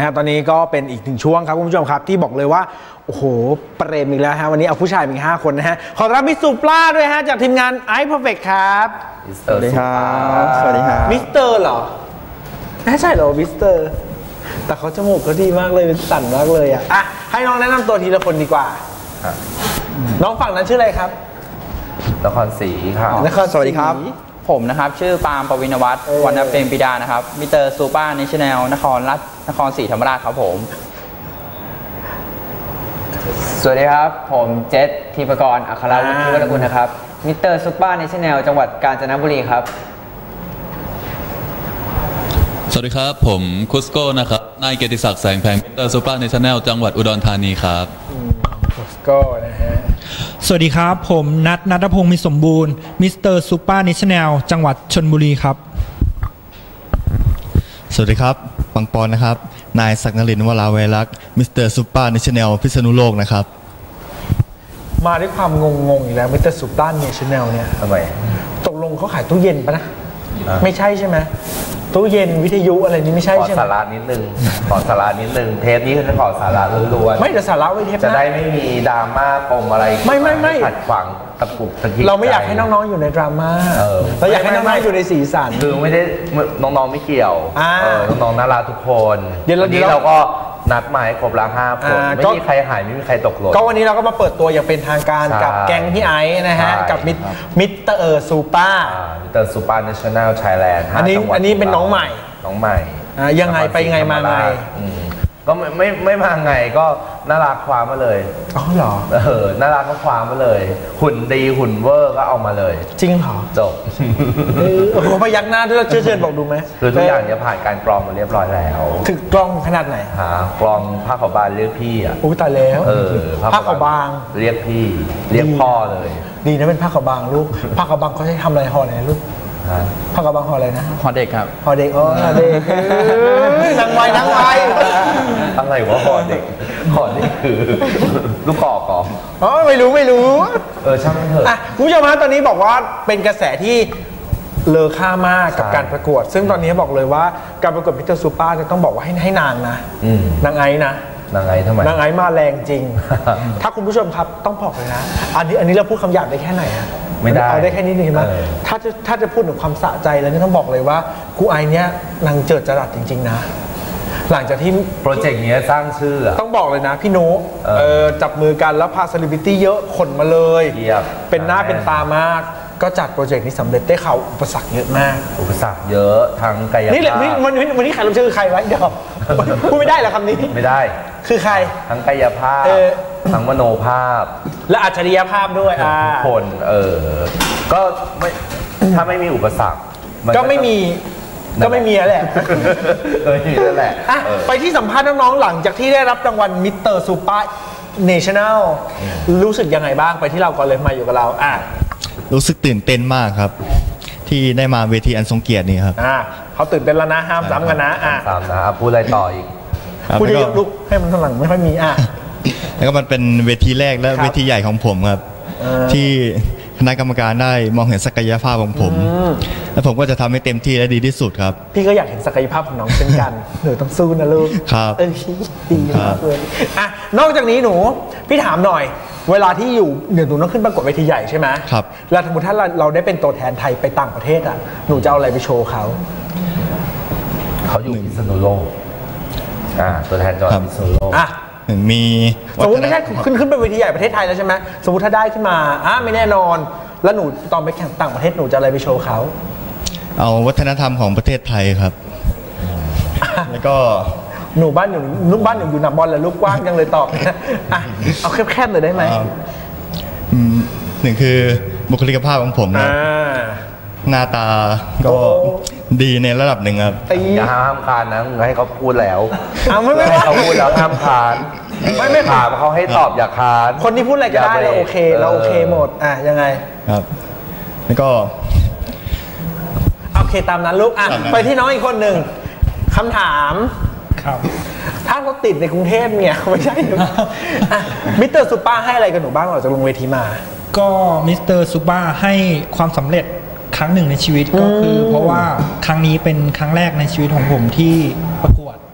ฮตอนนี้ก็เป็นอีกหนึ่งช่วงครับคุณผู้ชมครับที่บอกเลยว่าโอ้โหเปรมอีกแล้วฮะวันนี้เอาผู้ชายมี5 คนนะฮะขอต้อนรับมิสซูปลาด้วยฮะจากทีมงานไอซ์เพอร์เฟคครับสวัสดีครับสวัสดีครับมิสเตอร์เหรอน่าใช่เหรอมิสเตอร์แต่เขาจมูกเขาดีมากเลยเป็นสั่นมากเลยอ่ะให้น้องแนะนำตัวทีละคนดีกว่าน้องฝั่งนั้นชื่ออะไรครับนครศรีครับสวัสดีครับผมนะครับชื่อปาล์ม ปวินวัฒน์วรรณเปรมปิดานะครับมิสเตอร์ซูเปอร์เนชั่นแนลนครศรีธรรมราชครับผมสวัสดีครับผมเจษธีปกรณ์อัครวุฒิวรกุลนะครับมิสเตอร์ซูเปอร์เนชั่นแนลจังหวัดกาญจนบุรีครับสวัสดีครับผมคุสโก้นะครับนายเกียรติศักดิ์แสงแพงมิสเตอร์ซูเปอร์เนชั่นแนลจังหวัดอุดรธานีครับคุสโก้นะฮะสวัสดีครับผมณัฐพงศ์มีสมบูรณ์มิสเตอร์ซูเปอร์เนชั่นแนลจังหวัดชลบุรีครับสวัสดีครับปังปอนนะครับนายศักดิ์นรินทร์วราเวลักษ์มิสเตอร์ซูเปอร์เนชั่นแนลพิษณุโลกนะครับมาด้วยความงงอีกแล้วมิสเตอร์ซูเปอร์เนชั่นแนลเนี่ยทำไมตกลงเขาขายตู้เย็นปะนะไม่ใช่ใช่ไหมตู้เย็นวิทยุอะไรนี้ไม่ใช่ใช่ไหมขอสาระนิดนึงเทปนี้คือขอสาระล้วนๆไม่แต่สาระไว้เทปจะได้ไม่มีดราม่าปมอะไรไม่ขัดขวางตะกุกตะกิกเราไม่อยากให้น้องๆอยู่ในดราม่าเราอยากให้น้องๆอยู่ในสีสันคือไม่ได้น้องๆไม่เกี่ยวน้องๆน่ารักทุกคนเดี๋ยวนี้เราก็นัดหมายครบละ5 คนไม่มีใครหายไม่มีใครตกหล่นก็วันนี้เราก็มาเปิดตัวอย่างเป็นทางการกับแก๊งพี่ไอซ์นะฮะกับมิสเตอร์ซูเปอร์เนชั่นแนลไทยแลนด์อันนี้เป็นน้องใหม่ยังไงไปยังไงมาไงก็ไม่มาไงก็น่ารักคว้ามาเลยอ๋อเหรอน่ารักก็คว้ามาเลยหุ่นดีหุ่นเวอร์ก็เอามาเลยจริงเหรอจบพยักหน้าด้วยเชิญบอกดูไหมคือทุกอย่างเนี่ยผ่านการกรองมาเรียบร้อยแล้วถึงกรองขนาดไหนกรองผ้าขาวบางเรียกพี่อ่ะอุ้ยตายแล้วผ้าขาวบางเรียกพี่เรียกพ่อเลยดีนะเป็นผ้าขาวบางลูกผ้าขาวบางเขาใช้ทำอะไรห่อไหนลูกผ้ากระบังห่ออะไรนะห่อเด็กครับห่อเด็กเด็กนางไวอะไรวะห่อเด็กคือลูกกอกก่อไม่รู้ช่างมันเถอะคุณผู้ชมฮะตอนนี้บอกว่าเป็นกระแสที่เลอค่ามากกับการประกวดซึ่งตอนนี้บอกเลยว่าการประกวดมิสเตอร์ซูเปอร์จะต้องบอกว่าให้นางนะนางไอ้นะนางไอ้ทำไมนางไอ้มาแรงจริงถ้าคุณผู้ชมครับต้องบอกเลยนะอันนี้เราพูดคำหยาบได้แค่ไหนอะไม่ได้เอาได้แค่นี้เห็นไหมถ้าจะพูดถึงความสะใจแล้วนี่ต้องบอกเลยว่าครูไอเนี้ยนางเจิดจรัสจริงๆนะหลังจากที่โปรเจกต์นี้สร้างชื่อต้องบอกเลยนะพี่โน้จับมือกันแล้วพาเซเลบริตี้เยอะขนมาเลยเป็นหน้าเป็นตามากก็จัดโปรเจกต์นี้สำเร็จได้ข่าวอุปสรรคเยอะมากอุปสรรคเยอะทั้งกายภาพนี่แหละวันนี้ใครรู้ชื่อใครไว้เดี๋ยวพูดไม่ได้เหรอคำนี้ไม่ได้คือใครทั้งกายภาพทั้งมโนภาพและอัจฉริยภาพด้วยทุกคนก็ไม่ถ้าไม่มีอุปสรรคก็ไม่มีแหละนั่นแหละไปที่สัมภาษณ์น้องๆหลังจากที่ได้รับรางวัลมิสเตอร์ซูเปอร์เนชั่นแนลรู้สึกยังไงบ้างไปที่เราก่อนเลยมาอยู่กับเรารู้สึกตื่นเต้นมากครับที่ได้มาเวทีอันทรงเกียรตินี่ครับเขาตื่นเต้นแล้วนะห้ามซ้ำกันนะซ้ำนะพูดอะไรต่ออีกพูดเยอะๆลุกให้มันข้างหลังไม่ค่อยมีแล้วก็มันเป็นเวทีแรกและเวทีใหญ่ของผมครับที่คณะกรรมการได้มองเห็นศักยภาพของผมและผมก็จะทำให้เต็มที่และดีที่สุดครับพี่ก็อยากเห็นศักยภาพของน้องเช่นกันหนูต้องสู้นะลูกครับดีมากเลยนอกจากนี้หนูพี่ถามหน่อยเวลาที่อยู่หนูต้องขึ้นประกวดเวทีใหญ่ใช่ไหมครับแล้วสมมติถ้าเราได้เป็นตัวแทนไทยไปต่างประเทศหนูจะเอาอะไรไปโชว์เขาอยู่พิษณุโลกตัวแทนจังหวัดพิษณุโลกมีสมมติไม่ใช่ขึ้นไปเวทีใหญ่ประเทศไทยแล้วใช่ไหมสมมติถ้าได้ขึ้นมาไม่แน่นอนแล้วหนูตอนไปแข่งต่างประเทศหนูจะอะไรไปโชว์เขาเอาวัฒนธรรมของประเทศไทยครับแล้วก็หนูบ้านอยู่หนำบอลแล้วลูกกว้างยังเลยตอบเอาแคบๆเลยได้ไหมหนึ่งคือบุคลิกภาพของผมนะหน้าตาก็ดีในระดับหนึ่งครับอย่าห้ามคานนะให้เขาพูดแล้วไม่เขาพูดแล้วห้ามคานไม่ถามเขาให้ตอบอย่าคานคนที่พูดอะไรก็ได้เราโอเคหมดยังไงครับแล้วก็โอเคตามนั้นลูกไปที่น้องอีกคนหนึ่งคำถามครับถ้าเขาติดในกรุงเทพเนี่ยไม่ใช่มิสเตอร์ซูเปอร์ให้อะไรกับหนูบ้างหลังจากลงเวทีมาก็มิสเตอร์ซูเปอร์ให้ความสำเร็จครั้งหนึ่งในชีวิตก็คือเพราะว่าครั้งนี้เป็นครั้งแรกในชีวิตของผมที่ประกวด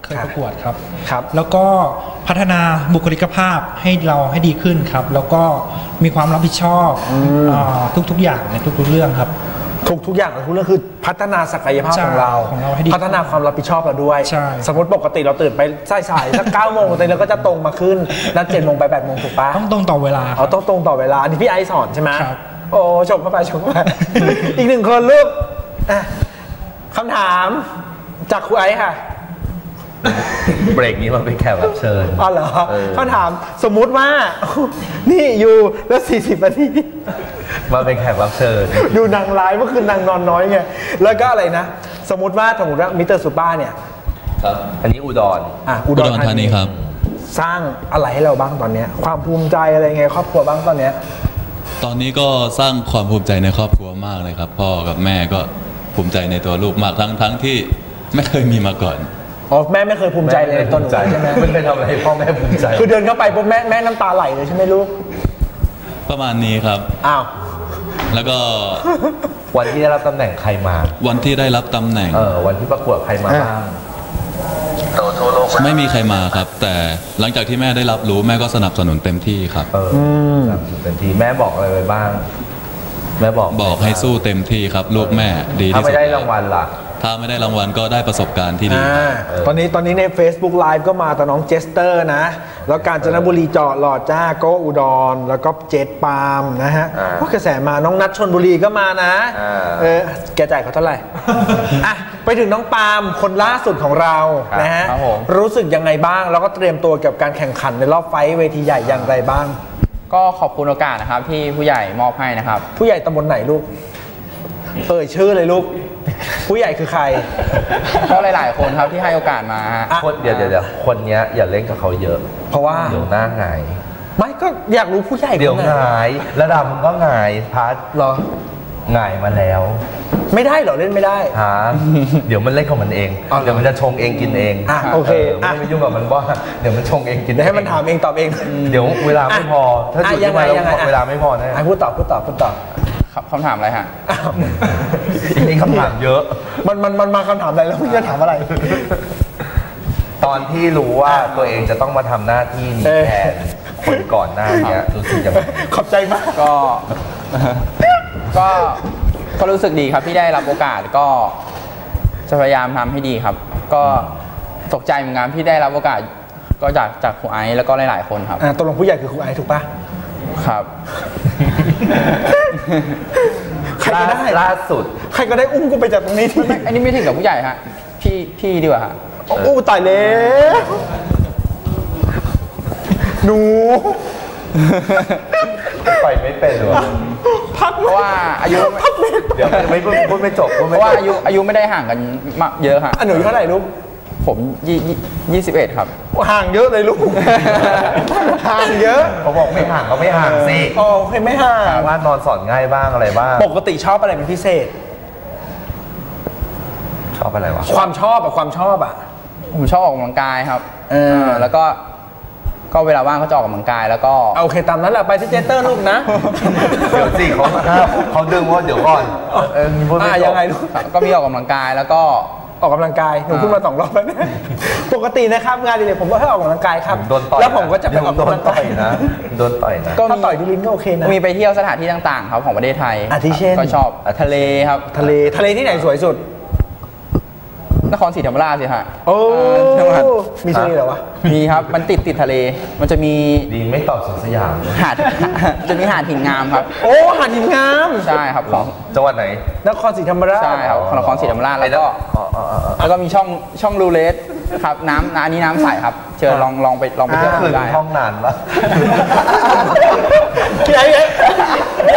เคยประกวดครับครับแล้วก็พัฒนาบุคลิกภาพให้เราให้ดีขึ้นครับ แล้วก็มีความรับผิดชอบทุกๆอย่างในทุกๆเรื่องครับทุกอย่างทุกเรื่องคือพัฒนาศักยภาพใช่ของเราของเราให้ดีพัฒนาความรับผิดชอบเราด้วยใช่สมมติปกติเราตื่นไปสายๆสัก9 โมงแต่เราก็จะตรงมาขึ้นนัด7 โมงไป8 โมงถูกปะต้องตรงต่อเวลาเอาต้องตรงต่อเวลาอันนี้พี่ไอซ์สอนใช่ไหมครับโอ้ชมเข้าไปชมเข้าไป อีก1 คนลูกอ่ะคำถามจากครูไอซ์ค่ะเบรกนี้มันเป็นแขกรับเชิญอ๋อเหรอเขาถามสมมุติว่า นี่อยู่แล้ว40 นาทีมาเป็นแขกรับเชิญดูนางร้ายเมื่อคืนนางนอนน้อยไงแล้วก็อะไรนะ สมมติว่ามิสเตอร์ซูเปอร์เนี่ยครับอันนี้อุดรอุอุดรธานีครับสร้างอะไรให้เราบ้างตอนเนี้ยความภูมิใจอะไรไงครอบครัวบ้างตอนเนี้ยตอนนี้ก็สร้างความภูมิใจในครอบครัวมากเลยครับ พ่อกับแม่ก็ภูมิใจในตัวลูกมากทั้งที่ไม่เคยมีมาก่อนอ๋อแม่ไม่เคยภูมิใจเลยในตัวหนูใช่ไหมไม่เคยทำอะไรให้พ่อแม่ภูมิใจคือเดินเข้าไปปุ๊บแม่น้ำตาไหลเลยใช่ไหมลูกประมาณนี้ครับอ้าวแล้วก็วันที่ได้รับตำแหน่งใครมาวันที่ได้รับตำแหน่งวันที่ประกวดใครมาบ้างไม่มีใครมาครับ แต่หลังจากที่แม่ได้รับรู้แม่ก็สนับสนุนเต็มที่ครับเต็มที่แม่บอกอะไรไว้บ้าง แม่บอกให้สู้เต็มที่ครับลูกแม่ดีถ้าที่สุดไม่ได้รางวัลล่ะถ้าไม่ได้รางวัลก็ได้ประสบการณ์ที่ดีตอนนี้ใน Facebook Live ก็มาแต่น้องเจสเตอร์นะ แล้วกาญจนบุรีเจาะหล่อจ้าโกอุดร แล้วก็เจดปาล์มนะฮะพวกกระแสมาน้องนัทชนบุรีก็มานะแกจ่ายเขาเท่าไหร่ อ่ะไปถึงน้องปาล์มคนล่าสุดของเรานะฮะครับผมรู้สึกยังไงบ้างแล้วก็เตรียมตัวเกี่ยวกับการแข่งขันในรอบไฟท์เวทีใหญ่อย่างไรบ้างก็ขอบคุณโอกาสนะครับที่ผู้ใหญ่มอบให้นะครับผู้ใหญ่ตำบลไหนลูกชื่อเลยลูก ผู้ใหญ่คือใครก็หลายๆคนครับที่ให้โอกาสมาฮะเดี๋ยวคนเนี้ยอย่าเล่นกับเขาเยอะเพราะว่าเดี๋ยวหน้าหงายไม่ก็อยากรู้ผู้ใหญ่เดี๋ยวคนหไหนงายระดับมึงก็หงายพัดเหรอหงายมาแล้วไม่ได้เหรอเล่นไม่ได้เดี๋ยวมันเล่นของมันเองอ๋อเหรอเดี๋ยวมันจะชงเองกินเองโอเคไม่ต้องไปยุ่งกับมันว่าเดี๋ยวมันชงเองกินเดี๋ยวให้มันถามเองตอบเองเดี๋ยวเวลาไม่พอ ถ้าจุดขึ้นมาแล้วเวลาไม่พอแน่พูดตอบครับคำถามอะไรฮะนี่คำถามเยอะมันมาคำถามอะไรแล้วพี่จะถามอะไรตอนที่รู้ว่าตัวเองจะต้องมาทำหน้าที่นี้แทนคนก่อนหน้านี้รู้สึกยังไงขอบใจมากก็รู้สึกดีครับที่ได้รับโอกาสก็จะพยายามทำให้ดีครับ ก็ตกใจเหมือนกันที่ได้รับโอกาสก็จากครูไอซ์แล้วก็หลายๆคนครับตกลงผู้ใหญ่คือครูไอซ์ถูกปะครับใครก็ได้ล่าสุดใครก็ได้อุ้มกูไปจากตรงนี้ทีอันนี้ไม่ถึงกับผู้ใหญ่ฮะพี่ดีกว่าฮะอู้ตายแล้วหนูไปไม่เป็นหรอเพราะว่าอายุเดี๋ยวไม่พูดไม่จบเพราะว่าอายุไม่ได้ห่างกันมากเยอะฮะหนูเท่าไหร่ลูกผม21ครับห่างเยอะเลยลูก ห่างเยอะเขาบอกไม่ห่างก็ไม่ห่างสิโอเคไม่ห่างว่านอนสอนง่ายบ้างอะไรบ้างปกติชอบอะไรเป็นพิเศษชอบอะไรวะความชอบอะผมชอบออกกำลังกายครับแล้วก็เวลาว่างก็จะออกกำลังกายแล้วก็โอเคตามนั้นแหละไปที่เจเตอร์ลูกนะเดี๋ยวสิเขาดึงว่าเดี๋ยวก่อนพูดไม่จบยังไงลูกก็มีออกกำลังกายแล้วก็ออกกำลังกายหนูพูดมา2 รอบแล้วนะปกตินะครับงานอดิเรกผมก็ให้ออกกำลังกายครับโดนต่อยแล้วผมก็จะไปออกโดกำนลังต่กาอย ยนะโดนต่อยนะถ้าต่อยที่ลิ้นก็โอเคนะมีไปเที่ยวสถานที่ต่างๆ ครับของประเทศไทยอาทิเช่นก็ชอบทะเลครับทะเลที่ไหนสวยสุดนครศรีธรรมราชสิฮะโอ้จังหวัดมีทะเลเหรอวะมีครับมันติดทะเล มันจะมีดีไม่ตอบสวนสยามหาด จะมีหาดหินงามครับโอ้หาดหินงามใช่ครับของจังหวัดไหนนครศรีธรรมราชใช่ครับของนครศรีธรรมราชแล้วก็มีช่องรูเลสครับน้ำอันนี้น้ำใสครับเชิญลองไปเที่ยวคืนได้ห้องนานปะพี่ไอ้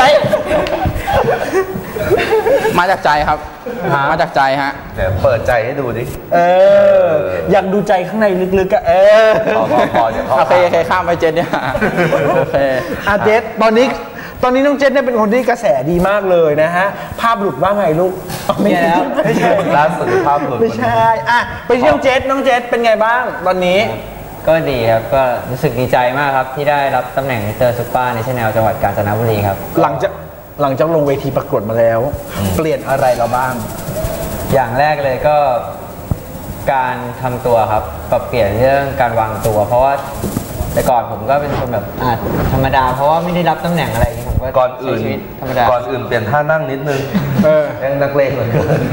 มาจากใจครับมาจากใจฮะเดี๋ยวเปิดใจให้ดูดิอยากดูใจข้างในลึกๆอะพอเดี๋ยวเขาโอเคข้ามไปเจนเนี่ยโอเคเจสตอนนี้น้องเจสเนี่ยเป็นคนที่กระแสดีมากเลยนะฮะภาพหลุดว่าไงลูกไม่ใช่ล่าสุดภาพหลุดไม่ใช่ไปเที่ยวน้องเจสเป็นไงบ้างตอนนี้ก็ดีครับ ก็รู้สึกดีใจมากครับที่ได้รับตำแหน่งมิสเตอร์ซุปเปอร์เนชั่นแนลจังหวัดกาญจนบุรีครับหลังจากลงเวทีประกวดมาแล้ว เปลี่ยนอะไรเราบ้างอย่างแรกเลยก็การทำตัวครับปรับเปลี่ยนเรื่องการวางตัว เพราะว่าแต่ก่อนผมก็เป็นคนแบบธรรมดาเพราะว่าไม่ได้รับตำแหน่งอะไรอย่างนี้ผมก็ก่อนอื่นใช้ชีวิตธรรมดาก่อนอื่นเปลี่ยนท่านั่งนิดนึงยังนักเลงเหลือเกิน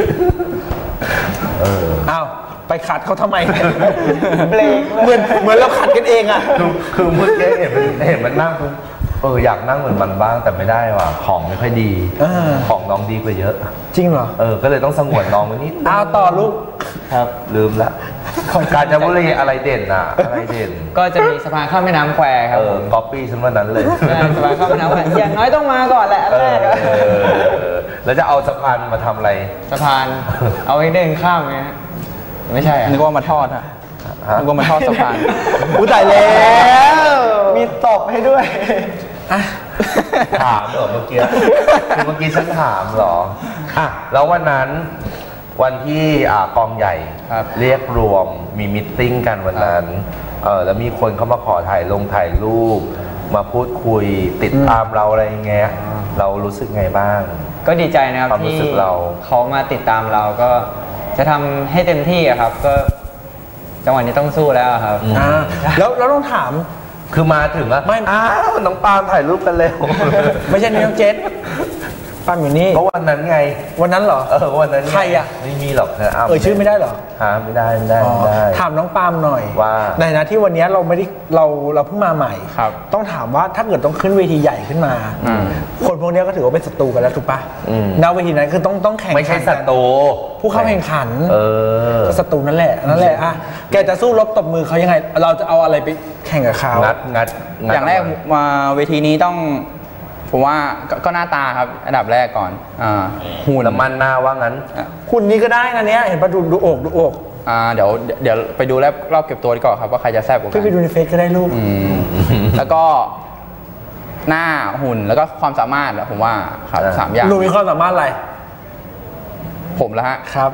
อ้าวไปขัดเขาทำไมเนี่ยเบรกเหมือนเราขัดกันเองอ่ะคือเมื่อกี้เห็นมันนั่งอยากนั่งเหมือนมันบ้างแต่ไม่ได้ว่ะของไม่ค่อยดีของน้องดีกว่าเยอะจริงเหรอก็เลยต้องสงวนน้องไว้นิดเอาต่อลูกครับลืมละกาญจนบุรีอะไรเด่นอ่ะอะไรเด่นก็จะมีสะพานข้ามแม่น้ำแควครับก๊อปปี้ฉันวันนั้นเลยสะพานข้ามแม่น้ำแควอย่างน้อยต้องมาก่อนแหละอันแรกแล้วจะเอาสะพานมาทำอะไรสะพานเอาไว้เดินข้ามไงไม่ใช่นึกว่ามาทอดฮะนึกว่ามาทอดสะพานกูตายแล้วมีตบให้ด้วยถามเหรอเมื่อกี้ฉันถามเหรอแล้ววันนั้นวันที่กองใหญ่เรียกรวมมีมิทติ้งกันวันนั้นแล้วมีคนเข้ามาขอถ่ายรูปมาพูดคุยติดตามเราอะไรเงี้ยเรารู้สึกไงบ้างก็ดีใจนะครับที่เขามาติดตามเราก็จะทำให้เต็มที่ครับก็จังหวะนี้ต้องสู้แล้วครับแล้วต้องถามคือมาถึงอะไม่น้องปาล์มถ่ายรูปกันเร็วไม่ใช่น้องเจษปาล์มอยู่นี่เพราะวันนั้นไงวันนั้นเหรอวันนั้นใครอะไม่มีหรอกนะชื่อไม่ได้เหรอไม่ได้ถามน้องปาล์มหน่อยว่าในนะที่วันนี้เราไม่ได้เราเพิ่งมาใหม่ต้องถามว่าถ้าเกิดต้องขึ้นเวทีใหญ่ขึ้นมาคนพวกนี้ก็ถือว่าเป็นศัตรูกันแล้วถูกปะณเวทีนั้นคือต้องแข่งไม่ใช่ศัตรูผู้เข้าแข่งขันก็ศัตรูนั่นแหละอะแกจะสู้รบตบมือเขายังไงเราจะเอาอะไรไปแข่งกับเขางัดอย่างแรกมาเวทีนี้ต้องผมว่าก็หน้าตาครับอันดับแรกก่อนหุ่นละมันหน้าว่างั้นหุ่นนี้ก็ได้นะเนี้ยเห็นปะดูอกเดี๋ยวไปดูรอบเก็บตัวดีกว่าครับว่าใครจะแซ่บกว่ากันไปดูในเฟซก็ได้ลูกแล้วก็หน้าหุ่นแล้วก็ความสามารถผมว่าครับ3 อย่างหนูมีความสามารถอะไรผมแล้วฮะครับ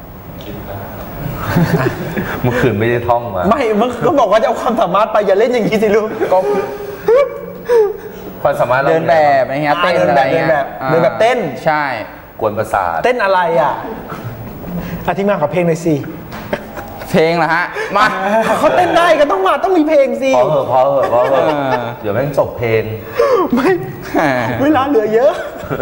เมื่อคืนไม่ได้ท่องมาไม่เมื่อก็บอกว่าจะเอาความสามารถไปอย่าเล่นอย่างนี้สิลูกก็ความสามารถเดินแบบอะไรเงี้ยเต้นอะไรเงี้ยเดินแบบเต้นใช่กวนประสาทเต้นอะไรอ่ะอธิบายกับเพลงหน่อยสิเพลงเหรอฮะมาเขาเต้นได้ก็ต้องมีเพลงสิพอเหอะเดี๋ยวแม่งจบเพลงไม่เวลาเหลือเยอะ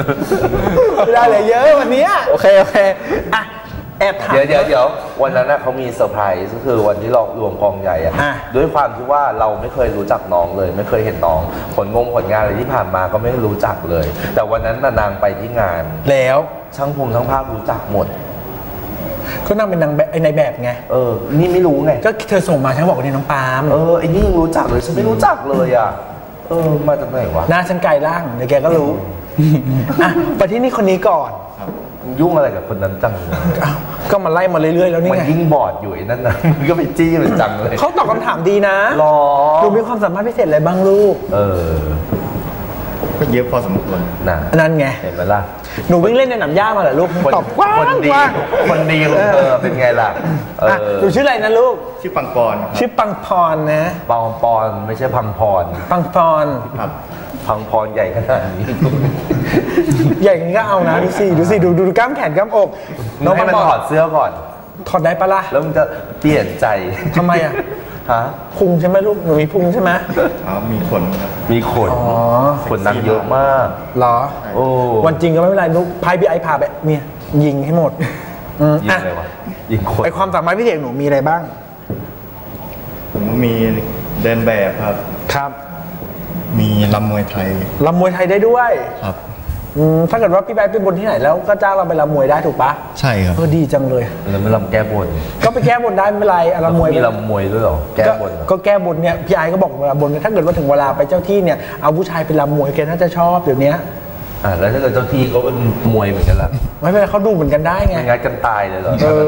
วันนี้โอเคอ่ะแอบถามเดี๋ยววันนั้นเขามีเซอร์ไพรส์ก็คือวันที่เรารวมกองใหญ่ด้วยความที่ว่าเราไม่เคยรู้จักน้องเลยไม่เคยเห็นน้องผลงานอะไรที่ผ่านมาก็ไม่รู้จักเลยแต่วันนั้นนางไปที่งานแล้วช่างภาพรู้จักหมดก็นางเป็นนางแบบในแบบไงนี่ไม่รู้ไงก็เธอส่งมาฉันบอกว่านี่น้องปาล์มไอ้นี่ยังรู้จักเลยฉันไม่รู้จักเลยอ่ะมาจากไหนวะหน้าฉันไกลล่างเดี๋ยวแกก็รู้ไปที่นี่คนนี้ก่อนยุ่งอะไรกับคนนั้นจังก็มาไล่มาเรื่อยๆแล้วนี่ไงมันยิ่งบอดอยู่นั่นนะมันก็ไปจี้มันจังเลยเขาตอบคำถามดีนะหรอดูมีความสามารถพิเศษอะไรบ้างลูกก็เยอะพอสมควรนั่นไงเห็นไหมล่ะหนูวิ่งเล่นในหนามหญ้ามาเหรอลูกตอบกว้างคนดีของเธอเป็นไงล่ะหนูชื่ออะไรนะลูกชื่อปังปอนชื่อปังพรนะปังปอนไม่ใช่พังพรปังพรครับพังพรใหญ่ขนาดนี้ใหญ่นี้ก็เอานะดูสิดูกล้ามแขนกล้ามอกน้องให้มันถอดเสื้อก่อนถอดได้ปะล่ะแล้วมันจะเปลี่ยนใจทำไมอ่ะพุงใช่ไหมลูกหนูมีพุงใช่ไหมมีขนขนหนักเยอะมากเหรอวันจริงก็ไม่เป็นไรลูกพายพี่ไอพาไปเนี่ยยิงให้หมดยิงอะไรวะยิงคนไอความสามารถพิเศษหนูมีอะไรบ้างผมมีเดินแบบครับมีรำมวยไทยได้ด้วยครับถ้าเกิดว่าพี่แบ๊ไปบนที่ไหนแล้วก็จ้างเราไปรำมวยได้ถูกปะใช่ครับดีจังเลยแล้วไม่รำแก้บนก็ไปแก้บนได้ไม่เป็นไรรำมวยมีรำมวยด้วยหรอแก้บนก็แก้บนเนี่ยพี่ไอก็บอกเวลาบนถ้าเกิดว่าถึงเวลาไปเจ้าที่เนี่ยเอาผู้ชายไปรำมวยแกน่าจะชอบเดี๋ยวนี้แล้วถ้าเกิดเจ้าที่เขาเป็นมวยเหมือนกันล่ะไม่เป็นไรเขาดูเหมือนกันได้ไงงัดกันตายเลยเหรอ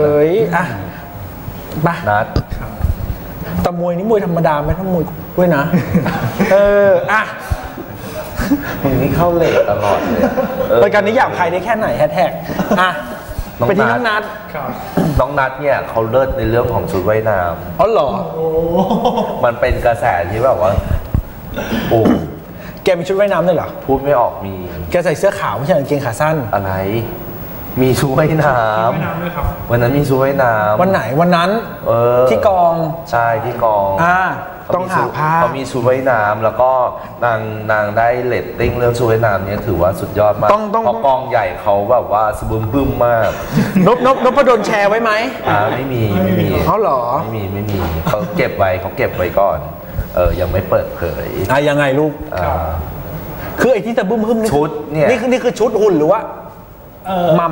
มานัดแต่มวยนี่มวยธรรมดาไม่ต้องมวยด้วยนะมึงนี่เข้าเหล็กตลอดเลยรายการนี้อยากใครได้แค่ไหนแฮชแท็กไปที่น้องนัทเนี่ยเขาเลิศในเรื่องของชุดว่ายน้ำอ๋อเหรอมันเป็นกระแสที่แบบว่าแกมีชุดว่ายน้ำด้วยเหรอพูดไม่ออกมีแกใส่เสื้อขาวไม่ใช่กางเกงขาสั้นอะไรมีชุดว่ายน้ไม่น้ำด้วยครับำวันนั้นมีชุดว่ายน้ำวันไหนวันนั้น ที่กองใช่ที่กองต้องหาภาพเขามีชุดว่ายน้ำแล้วก็นางได้เรตติ้งเรื่องชุดว่ายน้ำเนี่ยถือว่าสุดยอดมากเพราะกองใหญ่เขาแบบว่าสบึมบึ้มมากนพดลแชร์ไว้ไหมไม่มีเขาเหรอไม่มีเขาเก็บไว้ก่อนยังไม่เปิดเผยยังไงลูกคือไอ้ที่จะบึ้มนี่ชุดเนี่ยนี่คือชุดหุ่นหรือว่ามัม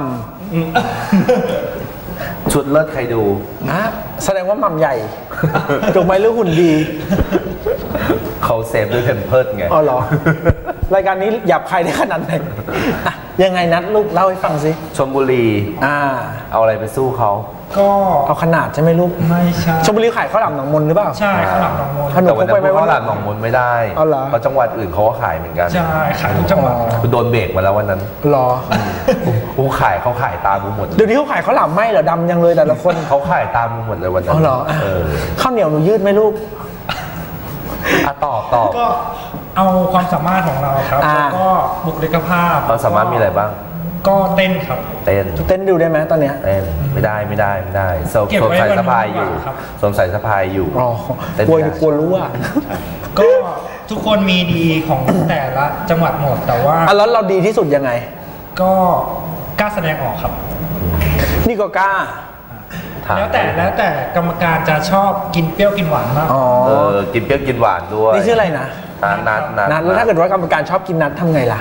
ชุดเลิศใครดูแสดงว่ามัมใหญ่ถูกไหมหรือหุ่นดีเขาเซฟด้วยเพมเพิร์สไงอ๋อเหรอรายการนี้หยาบใครได้ขนาดไหนยังไงนัดลูกเล่าให้ฟังสิชลบุรีเอาอะไรไปสู้เขาก็เอาขนาดใช่ไหมลูกไม่ใช่ชลบุรีขายข้าวหลามหนองมนหรือเปล่าใช่ข้าวหลามหนองมนแต่วันนั้นข้าวหลามหนองมนไม่ได้เพราะจังหวัดอื่นเขาก็ขายเหมือนกันใช่ขายทุกจังหวัดโดนเบรกมาแล้ววันนั้นหรอเขาขายตามหมดเดี๋ยวนี้เขาขายข้าวหลามไม่เหรอดำยังเลยแต่ละคนเขาขายตามหมดเลยวันนั้นอ๋อเหรอข้าวเหนียวหนูยืดไหมลูกตอบก็เอาความสามารถของเราครับแล้วก็บุคลิกภาพความสามารถมีอะไรบ้างก็เต้นครับเต้นดูได้ไหมตอนเนี้ยเต้นไม่ได้สวมใส่สะพายอยู่สวมใส่สะพายอยู่กลัวรู้อ่ะก็ทุกคนมีดีของแต่ละจังหวัดหมดแต่ว่าแล้วเราดีที่สุดยังไงก็กล้าแสดงออกครับนี่ก็กล้าแล้วแต่กรรมการจะชอบกินเปรี้ยวกินหวานมากกินเปรี้ยวกินหวานด้วยนี่ชื่ออะไรนะนัดแล้วถ้าเกิดว่ากรรมการชอบกินนัดทำไงล่ะ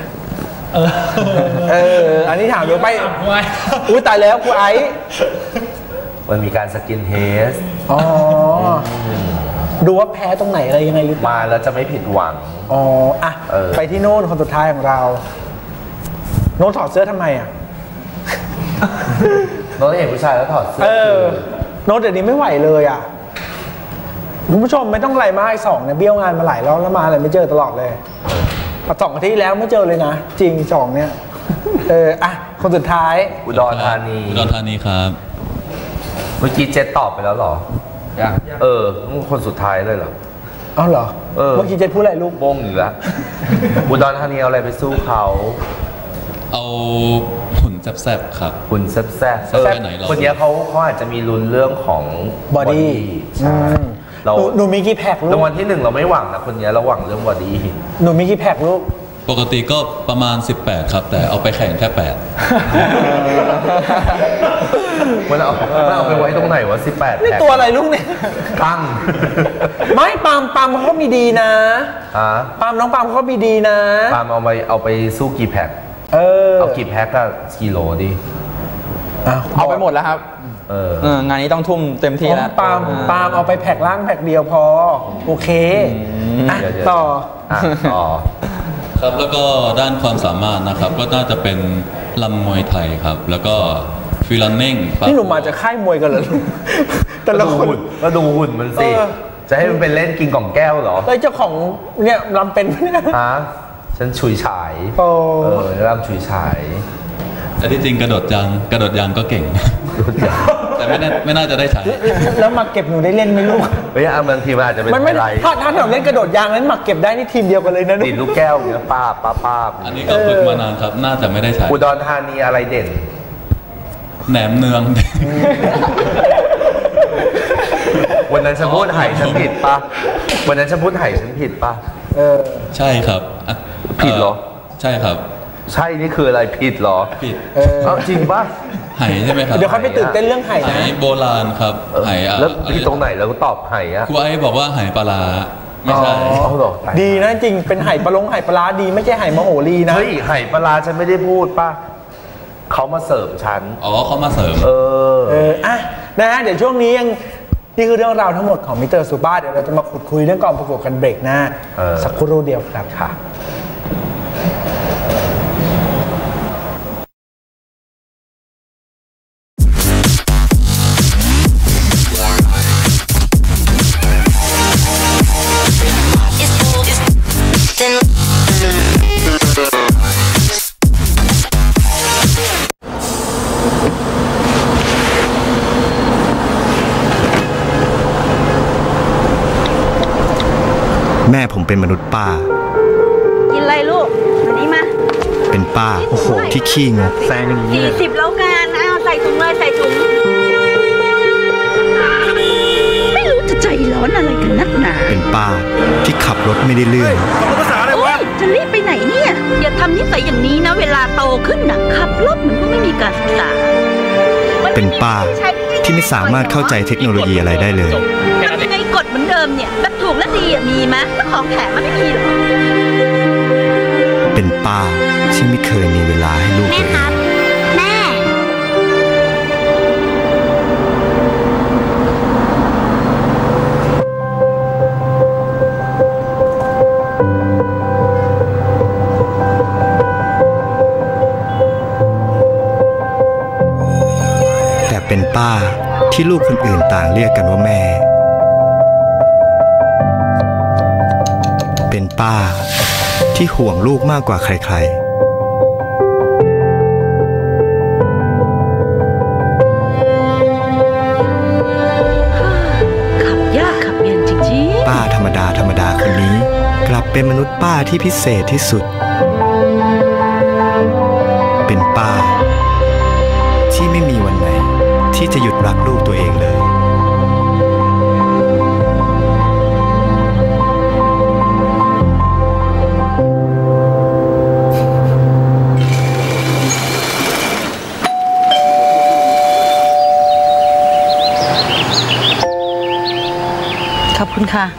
อันนี้ถามเดี๋ยวไปอุ้ยตายแล้วครูไอซ์มันมีการสกินเทสดูว่าแพ้ตรงไหนอะไรยังไงหรือมาแล้วจะไม่ผิดหวังไปที่โน่นคนสุดท้ายของเราโน่นถอดเสื้อทำไมโน้ตเห็นผู้ชายแล้วถอดเสื้อโน้ตเดี๋ยวนี้ไม่ไหวเลยคุณผู้ชมไม่ต้องอะไรมาก2เนี่ยเบี้ยวงานมาหลายรอบแล้วมาอะไรไม่เจอตลอดเลย2 อาทิตย์แล้วไม่เจอเลยนะจริง2เนี่ยคนสุดท้ายอุดรธานีครับเมื่อกี้เจตตอบไปแล้วหรอยังคนสุดท้ายเลยเหรอเหรอเมื่อกี้เจตพูดอะไรลูกบ้งอยู่แล้วอุดรธานีเอาอะไรไปสู้เขาเอาหุ่นแซ่บๆครับหุ่นแซ่บคนนี้เขาอาจจะมีลุ้นเรื่องของบอดี้หนูมีกี่แพ็คลูกรางวัลที่1เราไม่หวังนะคนนี้เราหวังเรื่องบอดี้หนูมีกี่แพ็คลูกปกติก็ประมาณ18ครับแต่เอาไปแข่งแค่8 มันเอาไปไว้ตรงไหนวะ18 นี่ตัวอะไรลูกเนี่ยตั้งไม่ปามเขามีดีนะปามน้องปามเขามีดีนะปามเอาไปสู้กี่แพ็คเอากี่แพ็คก็กิโลดิเอาไปหมดแล้วครับงานนี้ต้องทุ่มเต็มที่แล้วปามเอาไปแพ็คล่างแพ็คเดียวพอโอเคต่อครับแล้วก็ด้านความสามารถนะครับก็น่าจะเป็นลำมวยไทยครับแล้วก็ฟิลันนิ่งนี่หนูมาจะค่ายมวยกันเหรอแต่ละคนก็ดูหุ่นมันสิจะให้มันเป็นเล่นกินกล่องแก้วเหรอเจ้าของเนี่ยลำเป็นฉันฉุยฉายรำฉุยฉายแต่ที่จริงกระโดดยางก็เก่งแต่ไม่น่าจะได้ใช้แล้วมาเก็บหนูได้เล่นไหมลูกบางทีมันอาจจะเป็นไรถ้าหนูเล่นกระโดดยางนั้นมาเก็บได้นี่ทีมเดียวกันเลยนะติดลูกแก้วเนี่ยป้าอันนี้ก็ฝึกมานานครับน่าจะไม่ได้ใช้อุดรธานีอะไรเด่นแหนมเนืองวันนั้นฉันพูดไห่ฉันผิดปะวันนั้นฉันพูดไห่ฉันผิดปะใช่ครับผิดเหรอใช่ครับใช่นี่คืออะไรผิดเหรอผิดจริงปะไหใช่ไหมครับเดี๋ยวเขาไปตื่นเต้นเรื่องไหนะโบราณครับไหแล้วผิดตรงไหนแล้วก็ตอบไหครูไอ้บอกว่าไหปลาไม่ใช่ดีนะจริงเป็นไหปลาดีไม่ใช่ไหมโหรีนะเฮ้ยไหปลาฉันไม่ได้พูดป่ะเขามาเสริมฉันเขามาเสริมนะฮะเดี๋ยวช่วงนี้ยังนี่คือเรื่องราวทั้งหมดของมิสเตอร์ซูบ้าเดี๋ยวเราจะมาขุดคุยเรื่องกองประกวดกันเบรกหน้าสักครู่เดียวครับค่ะแม่ผมเป็นมนุษย์ป้ากินอะไรลูกวันนี้มาเป็นป้าที่ขี้งกแซงกันอย่างนี้เลย 40แล้วกันใส่ถุงเลยใส่ถุงไม่รู้จะใจร้อนอะไรกันนักหนาเป็นป้าที่ขับรถไม่ได้เรื่องภาษาอะไรวะจะรีบไปไหนเนี่ยอย่าทำนิสัยอย่างนี้นะเวลาโตขึ้นนะขับรถมันก็ไม่มีการศึกษาเป็นป้าที่ไม่สามารถเข้าใจเทคโนโลยีอะไรได้เลยทำยังไงกฎเหมือนเดิมเนี่ยแบบถูกและดีมีไหมแล้วของแถมมันไม่มีหรอเป็นป้าที่ไม่เคยมีเวลาให้ลูกตัวเองแม่แต่เป็นป้าที่ลูกคนอื่นต่างเรียกกันว่าแม่เป็นป้าที่ห่วงลูกมากกว่าใครๆขับยากขับเย็นจริงๆป้าธรรมดาคนนี้กลับเป็นมนุษย์ป้าที่พิเศษที่สุดเป็นป้าที่ไม่มีวันไหนที่จะหยุดรักลูกตัวเองเลยขอบคุณค่ะ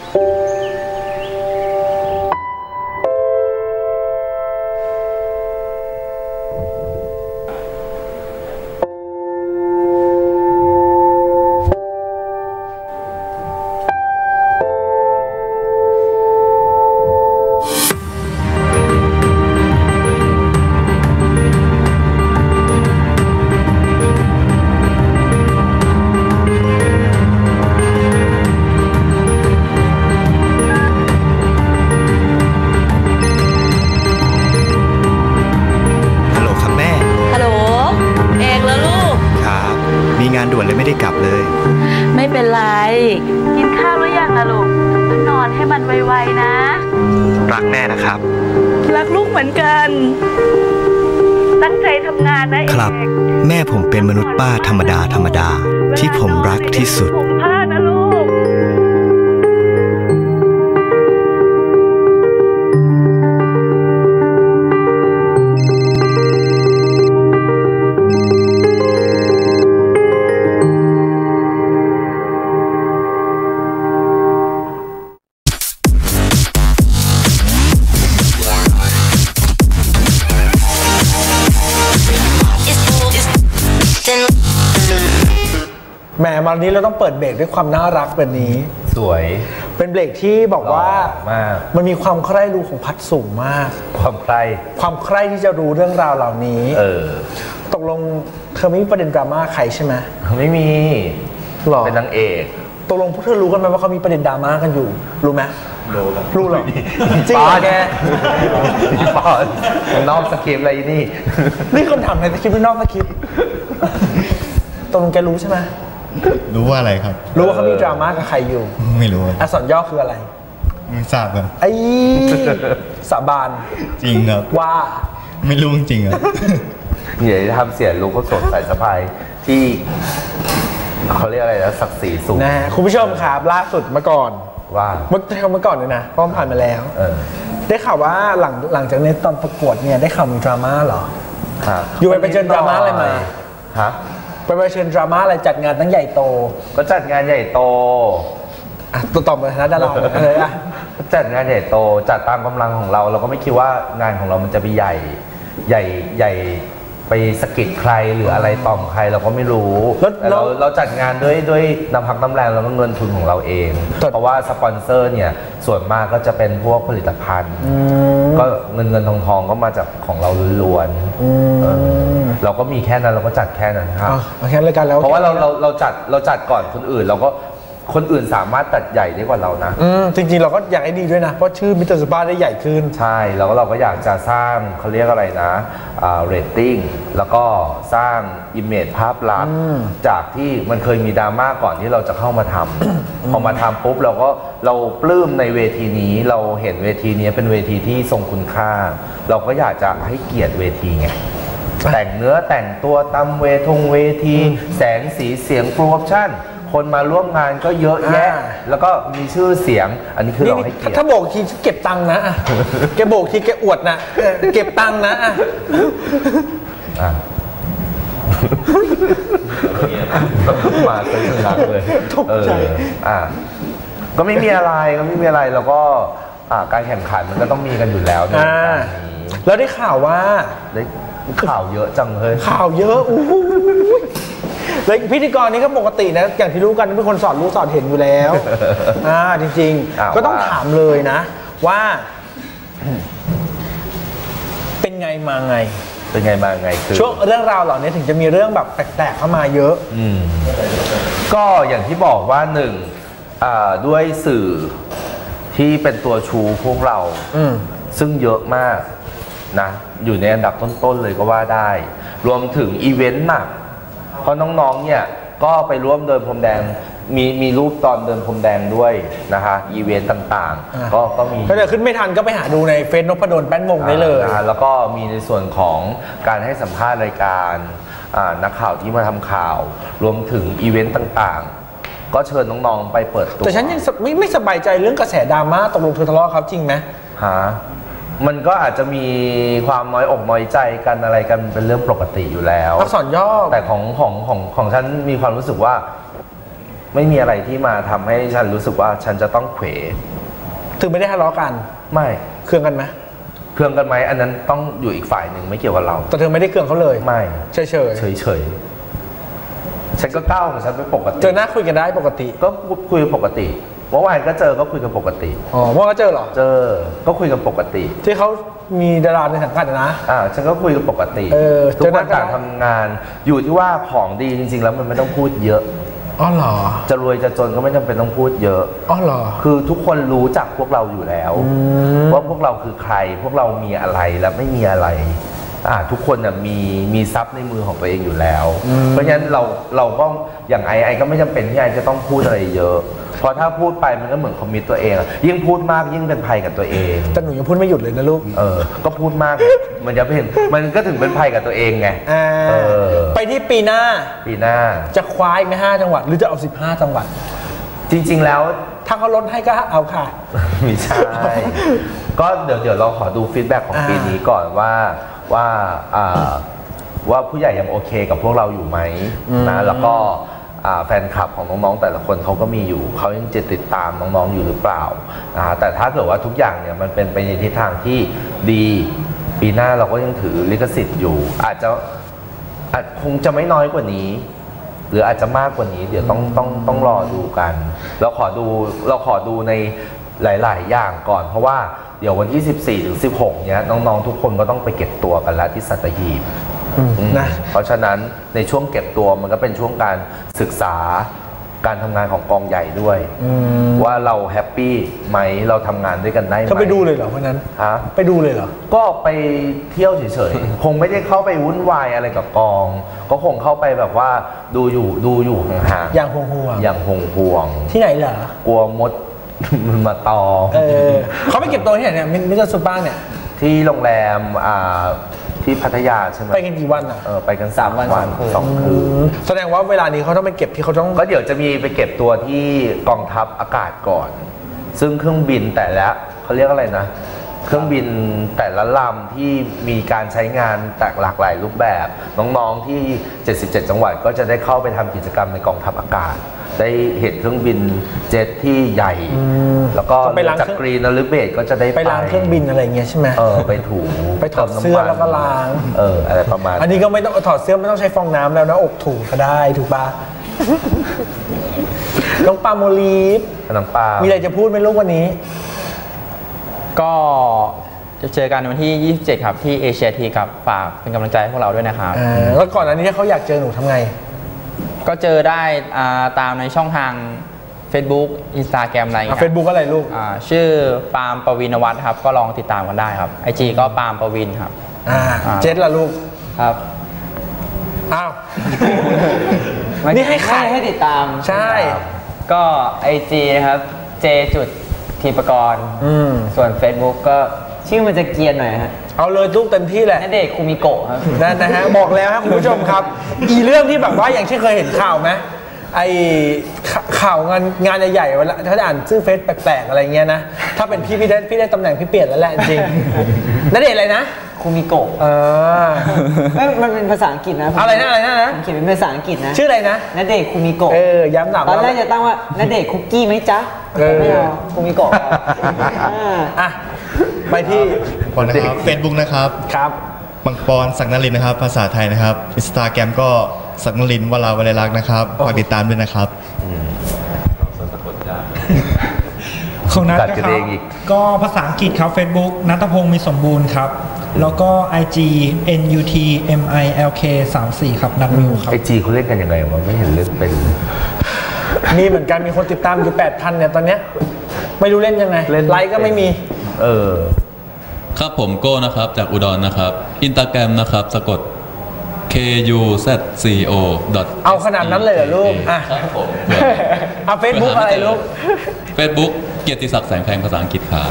งานด่วนเลยไม่ได้กลับเลยไม่เป็นไรกินข้าวหรือยังล่ะลูกนอนให้มันไวๆนะรักแม่นะครับรักลูกเหมือนกันตั้งใจทำงานนะเอกครับแม่ผมเป็นมนุษย์ป้าธรรมดาที่ผมรักที่สุดผมพลาดนะลูกแหมวันนี้เราต้องเปิดเบรกด้วยความน่ารักแบบนี้สวยเป็นเบรกที่บอกว่ามันมีความใคร่รู้ของพัดสูงมากความใคร่ที่จะรู้เรื่องราวเหล่านี้ตกลงเธอไม่มีประเด็นดราม่าใครใช่ไหมไม่มีหรอเป็นนางเอกตกลงพวกเธอรู้กันไหมว่าเขามีประเด็นดราม่ากันอยู่รู้ไหมรู้หรอจริงแกปอนนอกสคริปต์อะไรนี่คนถามในสคริปต์นอกสคริปต์ตกลงแกรู้ใช่ไหมรู้ว่าอะไรครับรู้ว่าเขามีดราม่ากับใครอยู่ไม่รู้อักษรย่อคืออะไรไม่ทราบครับไอ้สาบานจริงครับว่าไม่รู้จริงครับเดี๋ยวทำเสียรู้ก็สดใส่สะพายที่เขาเรียกอะไรนะศักดิ์ศรีสูงนะคุณผู้ชมครับล่าสุดเมื่อก่อนว่าเมื่อก่อนเลยนะเพราะผ่านมาแล้วได้ข่าวว่าหลังจากในตอนประกวดเนี่ยได้ข่าวมีดราม่าเหรออยู่ไปเชิญดราม่าอะไรมาฮะไปเชิญดราม่าอะไรจัดงานตั้งใหญ่โตก็จัดงานใหญ่โตตัวตอบมานะดาราเลยอ่ะจัดงานใหญ่โตจัดตามกำลังของเราก็ไม่คิดว่างานของเรามันจะไปใหญ่ไปสะกิดใครหรืออะไรต่อมใครเราก็ไม่รู้แต่เราจัดงานด้วยน้ำพักน้ำแรงแล้วก็เงินทุนของเราเองเพราะว่าสปอนเซอร์เนี่ยส่วนมากก็จะเป็นพวกผลิตภัณฑ์ก็เงินทองก็มาจากของเราล้วนเราก็มีแค่นั้นเราก็จัดแค่นั้นครับแค่รายการแล้วเพราะว่าเราจัดก่อนคนอื่นเราก็คนอื่นสามารถตัดใหญ่ได้กว่าเรานะจริงๆเราก็อยากให้ดีด้วยนะเพราะชื่อมิสเตอร์ซูเปอร์ได้ใหญ่ขึ้นใช่แล้วเราก็อยากจะสร้างเขาเรียกอะไรนะเรตติ้งแล้วก็สร้างอิมเมจภาพลักษณ์จากที่มันเคยมีดราม่าก่อนที่เราจะเข้ามาทำ พอมาทำปุ๊บเราปลื้มในเวทีนี้เราเห็นเวทีนี้เป็นเวทีที่ทรงคุณค่าเราก็อยากจะให้เกียรติเวทีไงแต่งเนื้อแต่งตัวตามเวทีแสงสีเสียงโปรดักชั่นคนมาร่วมงานก็เยอะแยะแล้วก็มีชื่อเสียงอันนี้คือเราให้เกียรติถ้าโบกทีเก็บตังค์นะแกโบกทีแกอวดนะเก็บตังค์นะมาเป็นชนะเลยก็ไม่มีอะไรแล้วก็การแข่งขันมันก็ต้องมีกันอยู่แล้วในการนี้แล้วได้ข่าวว่าได้ข่าวเยอะจังเลยข่าวเยอะแล้วพิธีกรนี้ก็ปกตินะอย่างที่รู้กันเป็นคนสอนรู้สอนเห็นอยู่แล้วจริงๆก็ต้องถามเลยนะว่าเป็นไงมาไงคือช่วงเรื่องราวเหล่านี้ถึงจะมีเรื่องแบบแปลกๆเข้ามาเยอะก็อย่างที่บอกว่าหนึ่งด้วยสื่อที่เป็นตัวชูพวกเราซึ่งเยอะมากนะอยู่ในอันดับต้นๆเลยก็ว่าได้รวมถึงอีเวนต์หนักเพราะน้องๆเนี่ยก็ไปร่วมเดินพรมแดงมีรูปตอนเดินพรมแดงด้วยนะคะอีเวนต์ต่างๆก็มีถ้าเกิดขึ้นไม่ทันก็ไปหาดูในเฟซนพดลแป้นมงได้เลยแล้วก็มีในส่วนของการให้สัมภาษณ์รายการนักข่าวที่มาทำข่าวรวมถึงอีเวนต์ต่างๆก็เชิญน้องๆไปเปิดตัวแต่ฉันยังไม่สบายใจเรื่องกระแสดราม่าตกลงเธอทะเลาะเขาจริงไหมมันก็อาจจะมีความน้อยอกน้อยใจกันอะไรกันเป็นเรื่องปกติอยู่แล้วอักษรย่อแต่ของฉันมีความรู้สึกว่าไม่มีอะไรที่มาทำให้ฉันรู้สึกว่าฉันจะต้องเขวถึงไม่ได้ทะเลาะกันไม่เครื่องกันไหมอันนั้นต้องอยู่อีกฝ่ายหนึ่งไม่เกี่ยวกับเราแต่เธอไม่ได้เครื่องเขาเลยไม่เฉยฉันก็ก้าวของฉันไปปกติเจอหน้าคุยกันได้ปกติก็คุยปกติเมื่อวานก็เจอก็คุยกันปกติเมื่อวานก็เจอเหรอเจอก็คุยกันปกติที่เขามีดาราในสังกัดนะฉันก็คุยกันปกติทุกคนต่างทำงานอยู่ที่ว่าของดีจริงๆแล้วมันไม่ต้องพูดเยอะเหรอจะรวยจะจนก็ไม่จำเป็นต้องพูดเยอะเหรอคือทุกคนรู้จักพวกเราอยู่แล้วว่าพวกเราคือใครพวกเรามีอะไรและไม่มีอะไรทุกคนมีทรัพย์ในมือของตัวเองอยู่แล้วเพราะฉะนั้นเราก็อย่างไอก็ไม่จำเป็นที่ไอจะต้องพูดอะไรเยอะเพราะถ้าพูดไปมันก็เหมือนคอมมิตตัวเองยิ่งพูดมากยิ่งเป็นภัยกับตัวเองแต่หนูยังพูดไม่หยุดเลยนะลูกก็พูดมากมันจะเป็นมันก็ถึงเป็นภัยกับตัวเองไงไปที่ปีหน้าจะคว้าอีกไหม5 จังหวัดหรือจะเอา15 จังหวัดจริงๆแล้วถ้าเขาลดให้ก็เอาค่ะไม่ใช่ก็เดี๋ยวเราขอดูฟีดแบ็กของปีนี้ก่อนว่าผู้ใหญ่ยังโอเคกับพวกเราอยู่ไหมนะแล้วก็แฟนคลับของน้องๆแต่ละคนเขาก็มีอยู่เขายังจะติดตามน้องๆอยู่หรือเปล่าแต่ถ้าเกิดว่าทุกอย่างเนี่ยมันเป็นไปในทิศทางที่ดีปีหน้าเราก็ยังถือลิขสิทธิ์อยู่อาจคงจะไม่น้อยกว่านี้หรืออาจจะมากกว่านี้เดี๋ยวต้องรอดูกันเราขอดูในหลายๆอย่างก่อนเพราะว่าเดี๋ยววันที่14 ถึง 16เนี้ยน้องๆทุกคนก็ต้องไปเก็บตัวกันแล้วที่สัตหีบนะเพราะฉะนั้นในช่วงเก็บตัวมันก็เป็นช่วงการศึกษาการทำงานของกองใหญ่ด้วยว่าเราแฮปปี้ไหมเราทำงานด้วยกันได้ไหมเขาไปดูเลยเหรอเพราะนั้นไปดูเลยเหรอก็ไปเที่ยวเฉยๆคงไม่ได้เข้าไปวุ่นวายอะไรกับกองก็คงเข้าไปแบบว่าดูอยู่ห่างๆอย่างห่วงที่ไหนเหรอกลัวมดมันมาตอเขาไปเก็บตัวที่ไหนเนี่ยมิสเตอร์ซูเปอร์เนี่ยที่โรงแรมที่พัทยาใช่ไหมไปกันกี่วันไปกัน3 วัน2 คืนแสดงว่าเวลานี้เขาต้องไปเก็บที่เขาต้องก็เดี๋ยวจะมีไปเก็บตัวที่กองทัพอากาศก่อนซึ่งเครื่องบินแต่ละเขาเรียกอะไรนะเครื่องบินแต่ละลำที่มีการใช้งานแตกหลากหลายรูปแบบน้องๆที่77 จังหวัดก็จะได้เข้าไปทำกิจกรรมในกองทัพอากาศได้เห็นเครื่องบินเจ็ตที่ใหญ่แล้วก็จากกรีนหรือเบสก็จะได้ไปล้างเครื่องบินอะไรเงี้ยใช่ไหมไปถูไปถอดเสื้อแล้วก็ล้างอะไรประมาณอันนี้ก็ไม่ต้องถอดเสื้อไม่ต้องใช้ฟองน้ำแล้วนะอกถูก็ได้ถูกปะน้องปาโมลีฟน้องปามีอะไรจะพูดไหมลูกวันนี้ก็จะเจอกันวันที่27ครับที่เอเชียทีกับฝากเป็นกำลังใจให้พวกเราด้วยนะครับแล้วก่อนอันนี้ถ้าเขาอยากเจอหนูทำไงก็เจอได้ตามในช่องทาง Facebook Instagram อะไรอย่างเงี้ยเฟซบุ๊กอะไรลูกชื่อปาล์มปวินวัฒน์ครับก็ลองติดตามกันได้ครับ IG ก็ปาล์มปวินครับเจ็ดล่ะลูกครับอ้าวนี่ให้ติดตามใช่ก็ IG นะครับ j ทีปกรณ์ส่วน Facebook ก็ชื่อมันจะเกรียนหน่อยฮะเอาเลยลูกเต็มที่แหละณเดชน์คูมิโกะครับนั่นนะฮะบอกแล้วครับคุณผู้ชมครับ อีเรื่องที่แบบว่าอย่างที่เคยเห็นข่าวไหมไอข่าวงานใหญ่ๆเวลาถ้าอ่านชื่อเฟซแปลกๆอะไรเงี้ยนะถ้าเป็นพี่ได้ตำแหน่งพี่เปลี่ยนแล้วแหละจริงณเดชน์อะไรนะคูมิโกะมันเป็นภาษาอังกฤษนะผมเขียนเป็นภาษาอังกฤษนะชื่ออะไรนะณเดชน์คูมิโกะย้ำหนักตอนแรกจะตั้งว่าณเดชน์คุกกี้ไหมจ๊ะไม่เอาคูมิโกะไปที่ก่อนนะครับเฟซบุ๊กนะครับครับบังปอนศักดิ์นรินทร์นะครับภาษาไทยนะครับอินสตาแกรมก็ศักดิ์นรินทร์วราวลัยลักษณ์นะครับฝากติดตามด้วยนะครับของนัทนะครับก็ภาษาอังกฤษครับ Facebook ณัฐพงศ์มีสมบูรณ์ครับแล้วก็ IG NUTMILK 34ครับนัทมิวครับ IG เขาเล่นกันยังไงวะไม่เห็นเล่นเป็นมีเหมือนกันมีคนติดตามอยู่ 8,000 เนี่ยตอนเนี้ยไม่รู้เล่นยังไงไลค์ก็ไม่มีครับผมโก้นะครับจากอุดรนะครับอินสตาแกรมนะครับสะกด KUZCO เอาขนาดนั้นเลยเหรอลูกครับผมเอาเฟซบุ๊กอะไรลูกเฟซบุ๊กเกียรติศักดิ์แสงแพงภาษาอังกฤษครับ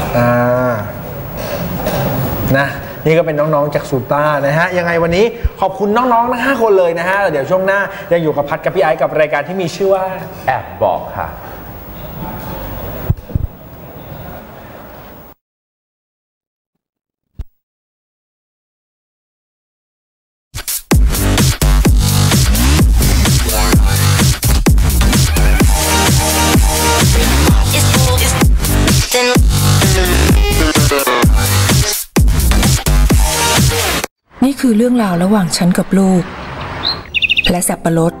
นะนี่ก็เป็นน้องๆจากซูต้านะฮะยังไงวันนี้ขอบคุณน้องๆทั้ง5คนเลยนะฮะเดี๋ยวช่วงหน้ายังอยู่กับพัดกับพี่ไอซ์กับรายการที่มีชื่อว่าแอบบอกค่ะนี่คือเรื่องราวระหว่างฉันกับลูกและสับปะรด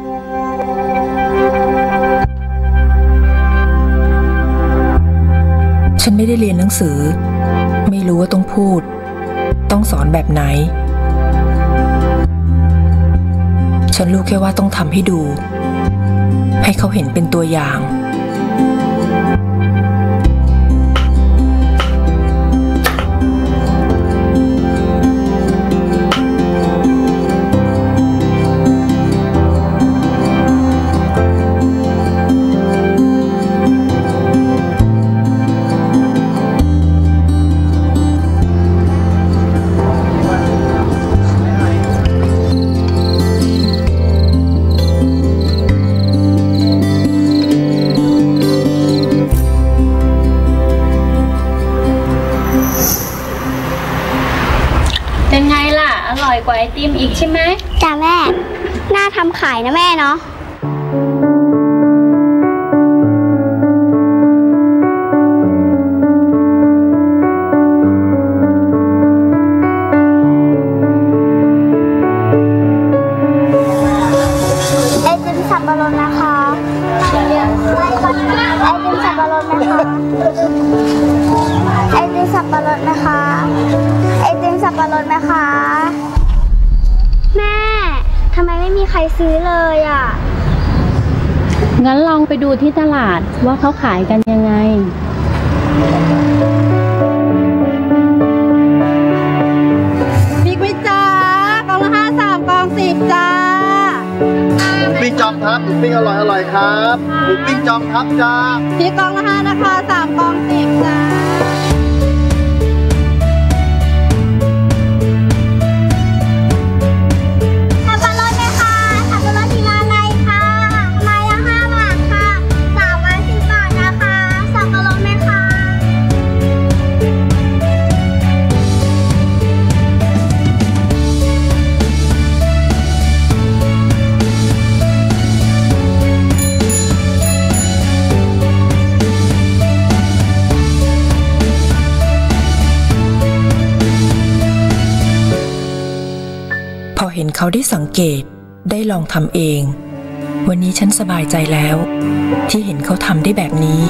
ฉันไม่ได้เรียนหนังสือไม่รู้ว่าต้องพูดต้องสอนแบบไหนฉันรู้แค่ว่าต้องทำให้ดูให้เขาเห็นเป็นตัวอย่างกว่าไอติมอีกใช่ไหมจ้าแม่น่าทำขายนะแม่เนาะไอติมสับปะรดนะคะไอติมสับปะรดนะคะไอติมสับปะรดนะคะไอติมสับปะรดนะคะแม่ทำไมไม่มีใครซื้อเลยอ่ะงั้นลองไปดูที่ตลาดว่าเขาขายกันยังไงบิ๊กวิจ้ากล่องละ5 3กล่อง10จ้าปิ้งจอมทัพปิ้งอร่อยครับหมูปิ้งจอมทัพจ้าพี่กล่องละ5นะคะ3กล่อง10จ้าเห็นเขาได้สังเกตได้ลองทำเองวันนี้ฉันสบายใจแล้วที่เห็นเขาทำได้แบบนี้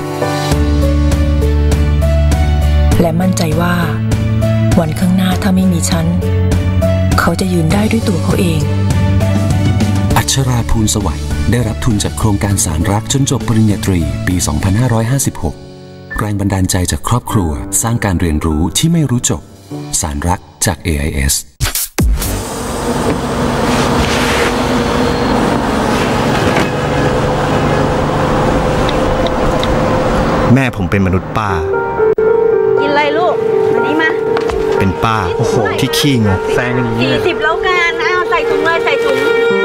และมั่นใจว่าวันข้างหน้าถ้าไม่มีฉันเขาจะยืนได้ด้วยตัวเขาเองอัชราภูลสวัยได้รับทุนจากโครงการสารรักจนจบปริญญาตรีปี 2556 แรงบันดาลใจจากครอบครัวสร้างการเรียนรู้ที่ไม่รู้จบสารรักจาก AIS แม่ผมเป็นมนุษย์ป้ากินอะไรลูกอันนี้มาเป็นป้าโอ้โหที่ขี้งกแซงกันอย่างนี้เลย 40แล้วกันเอาใส่ถุงเลยใส่ถุง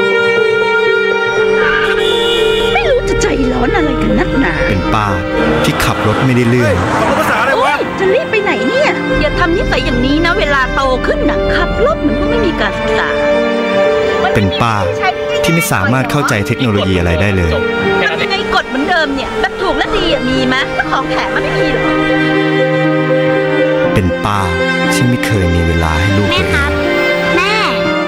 ไม่รู้จะใจร้อนอะไรกันนักหนาเป็นป้าที่ขับรถไม่ได้เรื่องภาษาอะไรวะจะรีบไปไหนเนี่ยอย่าทำนิสัยอย่างนี้นะเวลาโตขึ้นนะขับรถมันก็ไม่มีการศึกษาเป็นป้าที่ไม่สามารถเข้าใจเทคโนโลยีอะไรได้เลยทำยังไงกฎเหมือนเดิมเนี่ยแบบถูกและดีมีไหมของแถมมันไม่มีหรอเป็นป้าที่ไม่เคยมีเวลาให้ลูกเลยแม่ครับแม่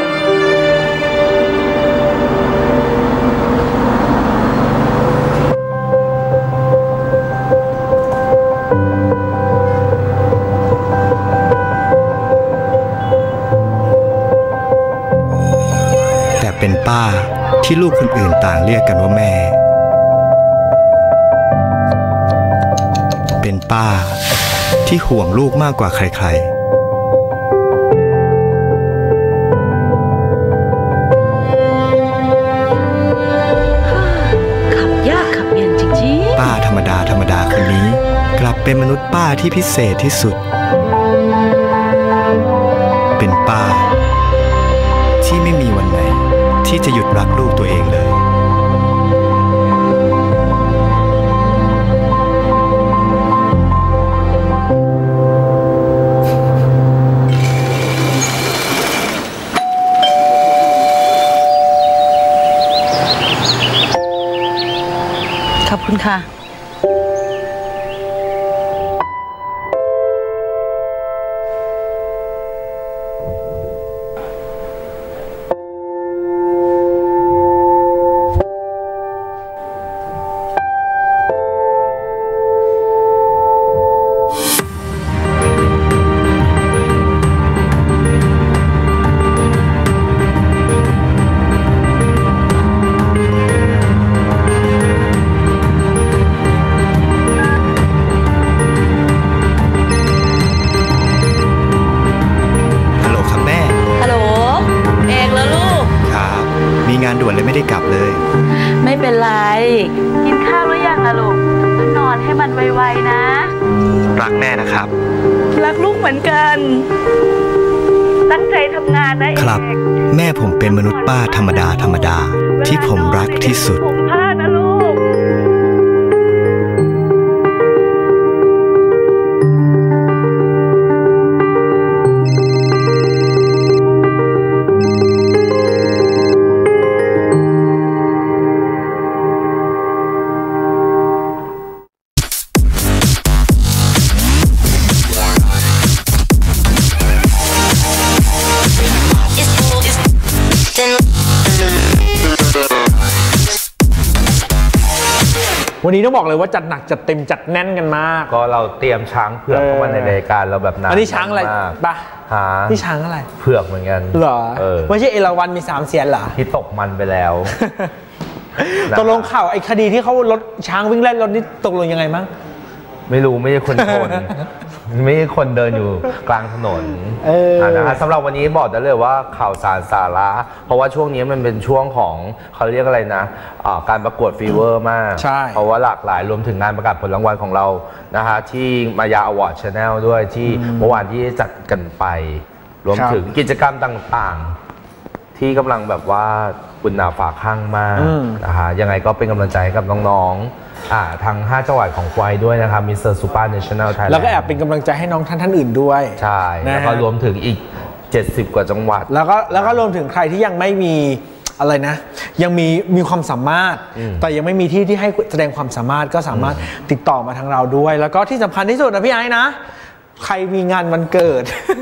แต่เป็นป้าที่ลูกคนอื่นต่างเรียกกันว่าแม่เป็นป้าที่ห่วงลูกมากกว่าใครๆขับยากขับเย็นจริงๆป้าธรรมดาคนนี้กลับเป็นมนุษย์ป้าที่พิเศษที่สุดเป็นป้าที่ไม่มีวันไหนที่จะหยุดรักลูกตัวเองเลยขอบคุณค่ะงานด่วนเลยไม่ได้กลับเลยไม่เป็นไรกินข้าวหรือยังล่ะลูกนอนให้มันไวๆนะรักแม่นะครับรักลูกเหมือนกันตั้งใจทำงานนะครับแม่ผมเป็นมนุษย์ป้าธรรมดาที่ผมรักที่สุดผมพลาดนะลูกวันนี้ต้องบอกเลยว่าจัดหนักจัดเต็มจัดแน่นกันมากก็เราเตรียมช้างเผือกเข้ามาในรายการเราแบบนั้นอันนี้ช้างอะไรปะนี่ช้างอะไรเผือกเหมือนกันเหรอไม่ใช่เอราวัณมี3 เสียนเหรอที่ตกมันไปแล้วตกลงข่าวไอ้คดีที่เขารถช้างวิ่งไล่รถนี่ตกลงยังไงมั้งไม่รู้ไม่ใช่คนชนไม่ใช่คนเดินอยู่กลางถนนนะครับสำหรับวันนี้บอกได้เลยว่าข่าวสารสาระเพราะว่าช่วงนี้มันเป็นช่วงของเขาเรียกอะไรนะการประกวดฟีเวอร์มากเพราะว่าหลากหลายรวมถึงงานประกาศผลรางวัลของเรานะฮะที่มายาอวอร์ดชาแนลด้วยที่เมื่อวานที่จัดกันไปรวมถึงกิจกรรมต่างๆที่กำลังแบบว่าคุณหนาฝาข้างมากนะฮะยังไงก็เป็นกำลังใจให้กับน้องๆทาง5 จังหวัดของควายด้วยนะครับมิสเตอร์ซูเปอร์เนชั่นแนลไทยแลนด์แล้วก็แอบเป็นกำลังใจให้น้องท่านอื่นด้วยใช่แล้วก็รวมถึงอีก70 กว่าจังหวัดแล้วก็รวมถึงใครที่ยังไม่มีอะไรนะยังมีความสามารถแต่ยังไม่มีที่ให้แสดงความสามารถก็สามารถติดต่อมาทางเราด้วยแล้วก็ที่สำคัญที่สุดนะพี่ไอ้นะใครมีงานวันเกิด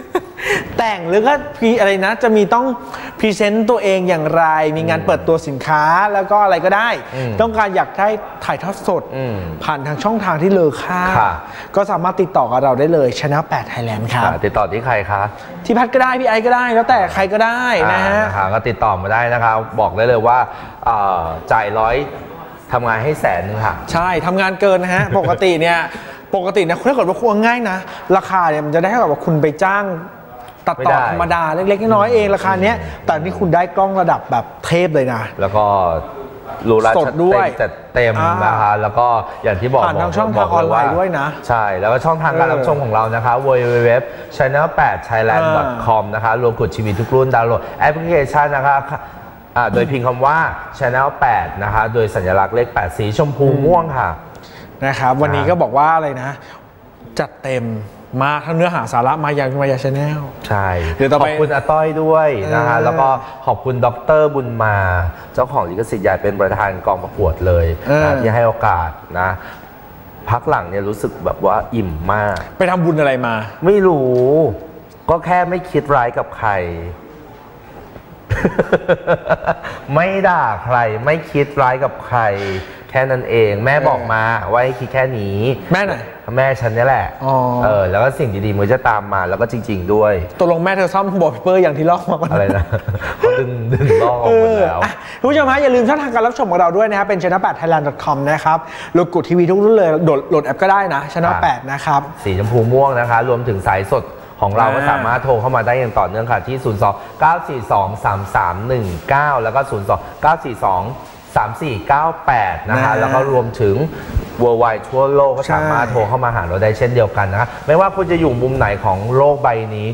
แต่งหรือก็อะไรนะจะมีต้องพรีเซนต์ตัวเองอย่างไรมีงานเปิดตัวสินค้าแล้วก็อะไรก็ได้ต้องการอยากได้ถ่ายทอดสดผ่านทางช่องทางที่เลอค่าก็สามารถติดต่อกับเราได้เลย Channel 8 Thailand ครับติดต่อที่ใครคะที่พัดก็ได้พี่ไอก็ได้แล้วแต่ใครก็ได้นะฮะก็ติดต่อมาได้นะครับบอกได้เลยว่าจ่าย100ทำงานให้100,000ค่ะใช่ทำงานเกินนะฮะปกติเนี่ยถ้าเกิดว่าคุณง่ายนะราคาเนี่ยมันจะได้เท่ากับว่าคุณไปจ้างตัดต่อธรรมดาเล็กๆน้อยๆเองราคาเนี้ยแต่นี่คุณได้กล้องระดับแบบเทพเลยนะแล้วก็รูราชัดด้วยจัดเต็มนะคะแล้วก็อย่างที่บอกผ่านทางช่องทางออนไลน์ด้วยนะใช่แล้วก็ช่องทางการรับชมของเรานะคะ www.channel8thailand.com นะคะรวมกดทีวีทุกรุ่นดาวน์โหลดแอปพลิเคชันนะคะโดยพิมพ์คำว่า Channel 8นะคะโดยสัญลักษณ์เลข8สีชมพูม่วงค่ะนะครับวันนี้ก็บอกว่าอะไรนะจัดเต็มมาทั้งเนื้อหาสาระมาอย่างชาแนลใช่ขอบคุณอาต้อยด้วยนะคะแล้วก็ขอบคุณดร.บุญมาเจ้าของลิขสิทธิ์ใหญ่เป็นประธานกองประกวดเลยที่ให้โอกาสนะพักหลังเนี่ยรู้สึกแบบว่าอิ่มมากไปทำบุญอะไรมาไม่รู้ก็แค่ไม่คิดร้ายกับใคร ไม่ด่าใครไม่คิดร้ายกับใครแค่นั้นเองแม่บอกมาว่าให้คิดแค่นี้แม่ไหนแม่ฉันนี่แหละแล้วก็สิ่งดีๆมันจะตามมาแล้วก็จริงๆด้วยตกลงแม่เธอซ่อมบอร์ดเปอร์อย่างที่ลอกมาอะไรนะเขาดึงลอกออกมาแล้วคุณผู้ชมฮะอย่าลืมช่องทางการรับชมของเราด้วยนะครับเป็น channel8thailand.com นะครับโหลดกดทีวีทุกรุ่นเลยโหลดแอปก็ได้นะ channel 8นะครับสีชมพูม่วงนะคะรวมถึงสายสดของเราก็สามารถโทรเข้ามาได้อย่างต่อเนื่องค่ะที่02-942-3319แล้วก็02-942-3498นะคะแล้วก็รวมถึง worldwide ทั่วโลกก็สามารถโทรเข้ามาหาเราได้เช่นเดียวกันนะไม่ว่าคุณจะอยู่มุมไหนของโลกใบนี้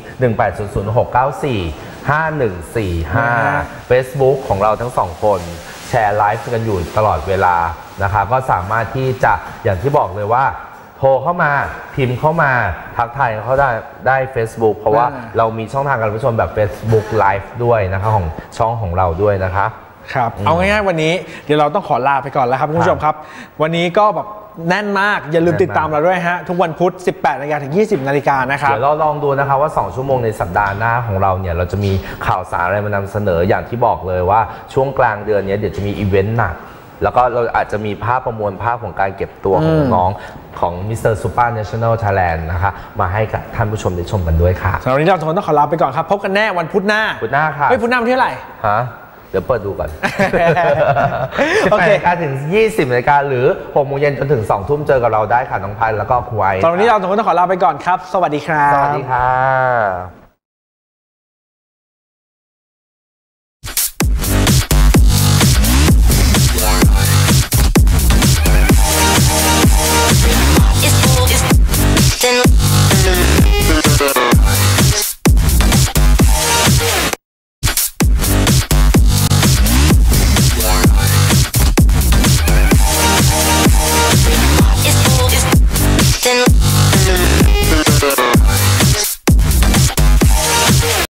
18006945145 Facebook ของเราทั้งสองคนแชร์ไลฟ์กันอยู่ตลอดเวลานะคะก็สามารถที่จะอย่างที่บอกเลยว่าโทรเข้ามาพิมพ์เข้ามาทักทายเขาได้ Facebook เพราะว่าเรามีช่องทางการรับชมแบบ Facebook Live ด้วยนะคะของช่องของเราด้วยนะคะครับเอาง่ายๆวันนี้เดี๋ยวเราต้องขอลาไปก่อนแล้วครับคุณผู้ชมครับวันนี้ก็แบบแน่นมากอย่าลืมติดตามเราด้วยฮะทุกวันพุธ 18 นาฬิกาถึง 20 นาฬิกานะครับเดี๋ยวเราลองดูนะคะว่า2ชั่วโมงในสัปดาห์หน้าของเราเนี่ยเราจะมีข่าวสารอะไรมานำเสนออย่างที่บอกเลยว่าช่วงกลางเดือนนี้เดี๋ยวจะมีอีเวนต์หนักแล้วก็เราอาจจะมีภาพประมวลภาพของการเก็บตัวของน้องของมิสเตอร์ซูเปอร์เนชั่นแนลไทยแลนด์นะคะมาให้กับท่านผู้ชมได้ชมกันด้วยค่ะสำหรับวันนี้เราต้องขอลาไปก่อนครับพบกันแน่วันพุธหน้าค่ะพุธหน้าวันที่เท่าไหร่เดี๋ยวเปิดดูก่อนโอเคถึง 20 นาฬิกาหรือ 6 โมงเย็นจนถึง 2 ทุ่มเจอกับเราได้ค่ะน้องพันแล้วก็ครูไอตอนนี้เราต้องขอลาไปก่อนครับสวัสดีครับสวัสดีค่ะ